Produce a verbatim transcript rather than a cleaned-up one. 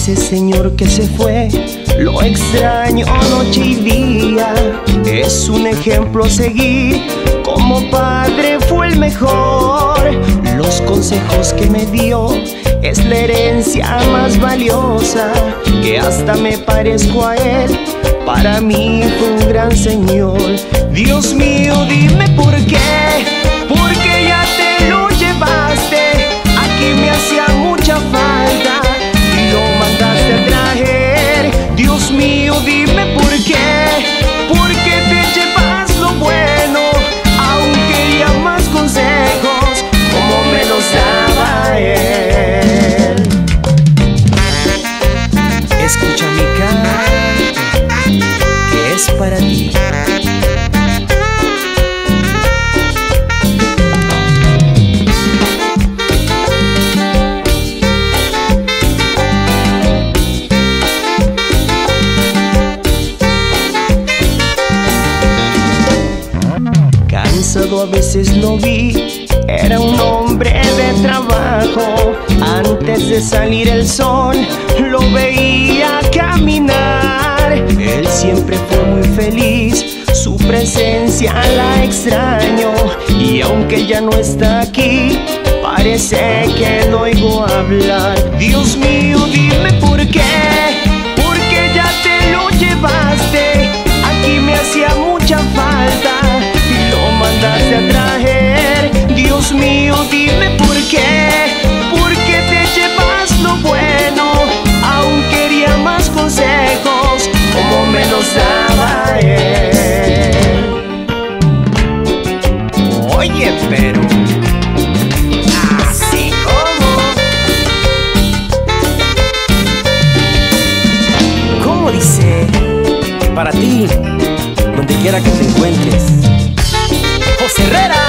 ese señor que se fue, lo extraño noche y día. Es un ejemplo a seguir, como padre fue el mejor. Los consejos que me dio es la herencia más valiosa, que hasta me parezco a él. Para mí fue un gran señor. Dios mío, dime por qué, porque ya te lo llevaste. Aquí me hacía mucha falta y lo mandaste a traer. Dios mío, dime por qué, porque te llevas lo bueno, aunque ya más consejos como me los daba él. Escucha mi canto, que es para ti. Cansado a veces lo vi, era un hombre de trabajo. Antes de salir el sol lo veía caminar. Él siempre fue muy feliz, su presencia la extraño. Y aunque ya no está aquí, parece que lo oigo hablar. Dios mío, dime por qué, porque ya te lo llevaste. Aquí me hacía mucha falta y lo mandaste a traer. Dios mío, dime por qué, porque te llevas lo bueno, aún quería más consejos como me los daba él. Oye, pero así como, ¿cómo dice? Para ti, donde quiera que te encuentres, José Herrera.